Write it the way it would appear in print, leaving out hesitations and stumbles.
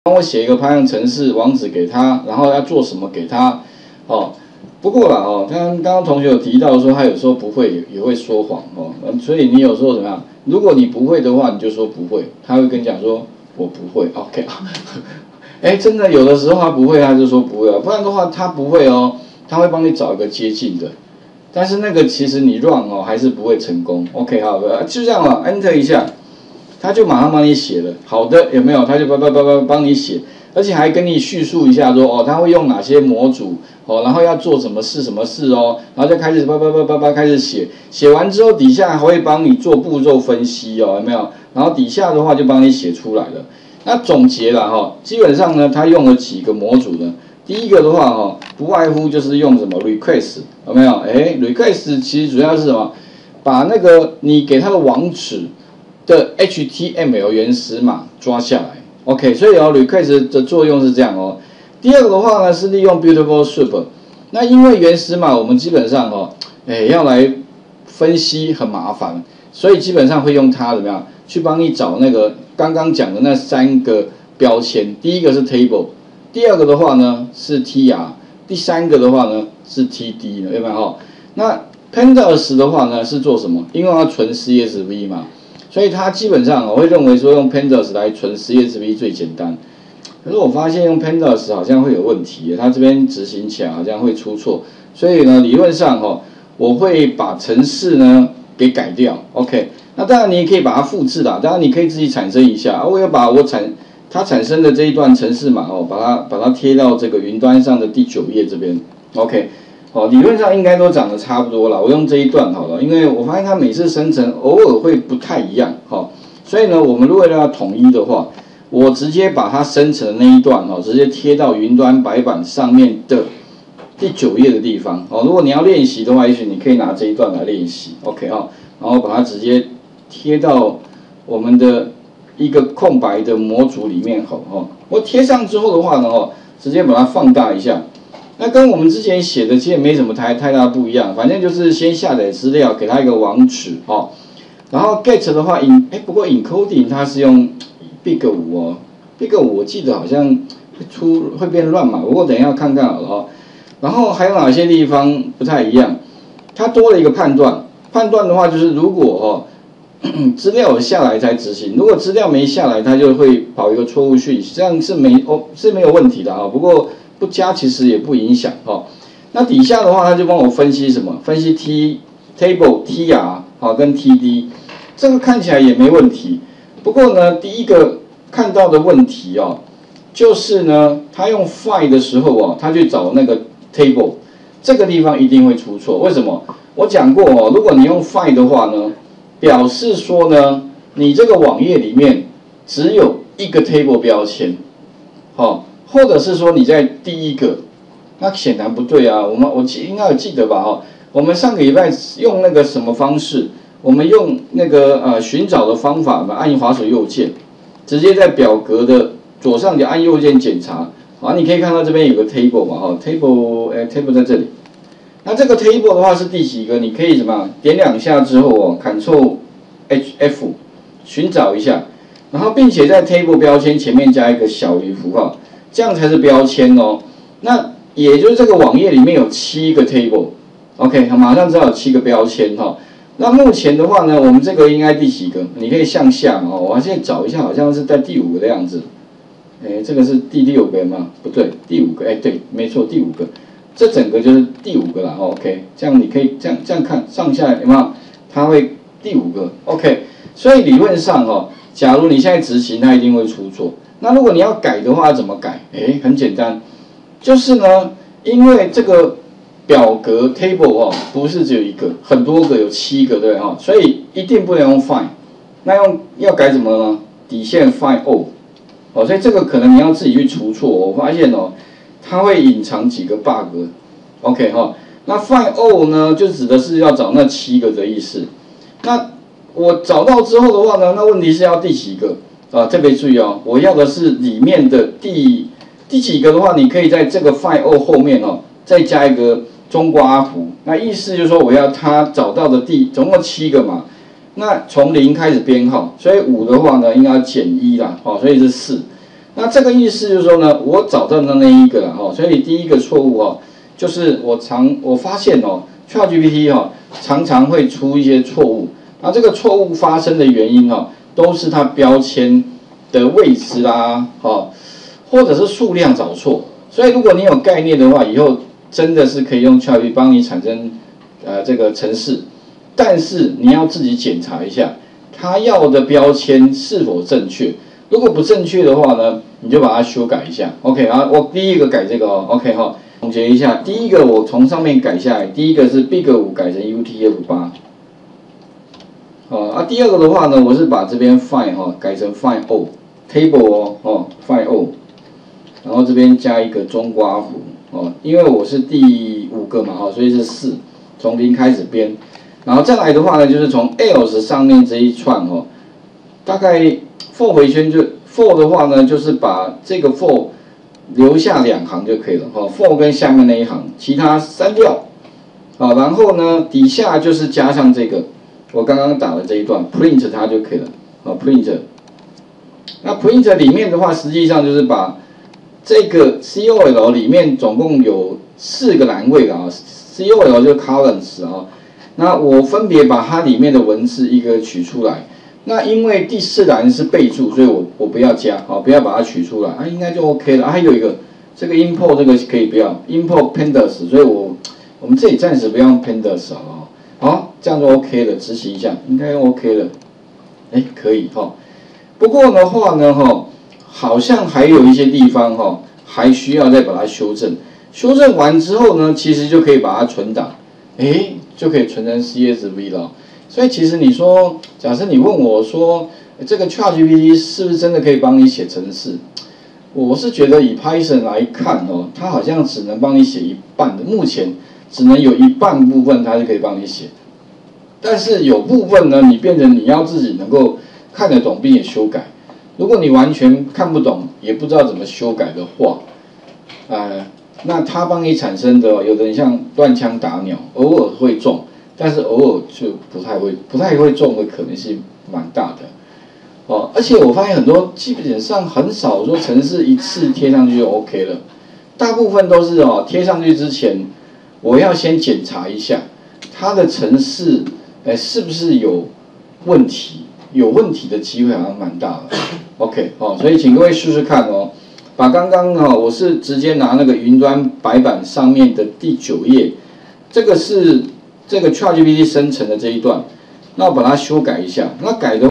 帮我写一个 Python 程式网址给他，然后要做什么给他，哦。不过啦，哦，刚刚同学有提到说他有时候不会也会说谎哦，所以你有时候怎么样？如果你不会的话，你就说不会，他会跟你讲说我不会 ，OK 哎，真的有的时候他不会，他就说不会啊，不然的话他不会哦，他会帮你找一个接近的，但是那个其实你 run 哦还是不会成功 ，OK 好，就这样啊 ，Enter 一下，他就马上帮你写了，好的有没有？他就帮你写。而且还跟你叙述一下说哦，他会用哪些模组哦，然后要做什么事哦，然后就开始开始写，写完之后底下还会帮你做步骤分析哦，有没有？然后底下的话就帮你写出来了。那总结了哈，基本上呢，他用了几个模组呢？第一个的话哈，不外乎就是用什么 request 有没有？request 其实主要是什么？把那个你给他的网址的 HTML 原始码抓下来。OK， 所以request 的作用是这样哦。第二个的话呢是利用 Beautiful Soup， 那因为原始码我们基本上要来分析很麻烦，所以基本上会用它怎么样去帮你找那个刚刚讲的那3个标签。第一个是 Table， 第二个的话呢是 TR， 第三个的话呢是 TD， 有没有？那 Pandas 的话呢是做什么？因为它存 CSV 嘛。所以他基本上我会认为说用 Pandas 来存 CSV 最简单，可是我发现用 Pandas 好像会有问题，它这边执行起来好像会出错，所以呢理论上我会把程式呢给改掉 ，OK， 那当然你也可以把它复制啦，当然你可以自己产生一下，我要把它产生的这一段程式码把它贴到这个云端上的第9页这边 ，OK。理论上应该都长得差不多了。我用这一段好了，因为我发现它每次生成偶尔会不太一样，所以呢，我们如果要统一的话，我直接把它生成的那一段直接贴到云端白板上面的第9页的地方。如果你要练习的话，也许你可以拿这一段来练习 ，OK 然后把它直接贴到我们的一个空白的模组里面我贴上之后的话呢直接把它放大一下。那跟我们之前写的其实没什么太大不一样，反正就是先下载资料，给它一个网址然后 get 的话不过 encoding 它是用 big 5big 5我记得好像会变乱码，不过等一下看看好了然后还有哪些地方不太一样？它多了一个判断的话就是如果资料有下来才执行，如果资料没下来，它就会跑一个错误讯息，这样是没有问题的不过不加其实也不影响那底下的话，他就帮我分析什么？分析 table TR 跟 TD， 这个看起来也没问题。不过呢，第一个看到的问题就是呢，他用 find 的时候他去找那个 table， 这个地方一定会出错。为什么？我讲过如果你用 find 的话呢，表示说呢，你这个网页里面只有一个 table 标签或者是说你在第一个，那显然不对啊。我应该有记得吧我们上个礼拜用那个什么方式？我们用那个寻找的方法嘛，按滑鼠右键，直接在表格的左上角按右键检查。你可以看到这边有个 table 嘛table 在这里。那这个 table 的话是第几个？你可以怎么样？点2下之后Ctrl F 寻找一下，然后并且在 table 标签前面加一个小于符号。这样才是标签那也就是这个网页里面有7个 table，OK， 马上知道有7个标签那目前的话呢，我们这个应该第几个？你可以向下我现在找一下，好像是在第5个的样子。这个是第6个吗？不对，第5个。对，没错，第5个。这整个就是第5个啦，OK， 这样你可以这样看上下有没有？它会第5个 ，OK。所以理论上假如你现在执行，它一定会出错。那如果你要改的话，怎么改？很简单，就是呢，因为这个表格 table 不是只有一个，很多个，有7个，对所以一定不能用 find。那要改什么呢？底线 find all。所以这个可能你要自己去除错。我发现它会隐藏几个 bug。OK 那 find all 呢，就指的是要找那7个的意思。那我找到之后的话呢，那问题是要第几个？特别注意我要的是里面的第几个的话，你可以在这个 find all 后面再加一个中括弧，那意思就是说我要他找到的总共7个嘛，那从0开始编号，所以5的话呢应该减1啦，所以是4。 那这个意思就是说呢，我找到的那一个了哈，所以第一个错误哦，就是我发现哦 ，ChatGPT 哈常常会出一些错误，那这个错误发生的原因哈，都是它标签的位置啦，哈，或者是数量找错。所以如果你有概念的话，以后真的是可以用 ChatGPT 帮你产生这个程式，但是你要自己检查一下，它要的标签是否正确。如果不正确的话呢，你就把它修改一下。OK 啊，我第一个改这个哦 ，OK 哈，总结一下，第一个我从上面改下来，第一个是 Big5改成 UTF8，第二个的话呢，我是把这边 find 哈改成 find all table 哦find all， 然后这边加一个中括弧哦，因为我是第5个嘛哈，所以是4，从0开始编，然后再来的话呢，就是从 else 上面这一串哦，大概 for 回圈就 for 的话呢，就是把这个 for 留下2行就可以了哈 ，for 跟下面那一行，其他删掉，啊，然后呢底下就是加上这个我刚刚打的这一段 print 它就可以了，啊 print， 那 print 里面的话，实际上就是把这个 COL 里面总共有4个栏位啊 ，COL 就是 columns 啊，那我分别把它里面的文字一个取出来。那因为第4栏是备注，所以我不要加，好，不要把它取出来，啊，应该就 OK 了。还有一个这个 import 这个可以不要 import pandas， 所以我们这里暂时不要用 pandas 啊，好，这样就 OK 了，执行一下，应该 OK 了，哎，可以哈。不过的话呢，哈，好像还有一些地方哈，还需要再把它修正。修正完之后呢，其实就可以把它存档，哎，就可以存成 CSV 了。所以其实你说，假设你问我说，这个 ChatGPT 是不是真的可以帮你写程式？我是觉得以 Python 来看哦，它好像只能帮你写一半的，目前只能有一半部分它是可以帮你写，但是有部分呢，你变成你要自己能够看得懂并且修改。如果你完全看不懂，也不知道怎么修改的话，那它帮你产生的，有的人像乱枪打鸟，偶尔会中。但是偶尔就不太会中的可能性蛮大的，哦，而且我发现很多基本上很少说程式一次贴上去就 OK 了，大部分都是哦贴上去之前，我要先检查一下它的程式，是不是有问题？有问题的机会好像蛮大的 ，OK 哦，所以请各位试试看哦，把刚刚我是直接拿那个云端白板上面的第9页，这个是。这个 ChatGPT 生成的这一段，那我把它修改一下，那改的。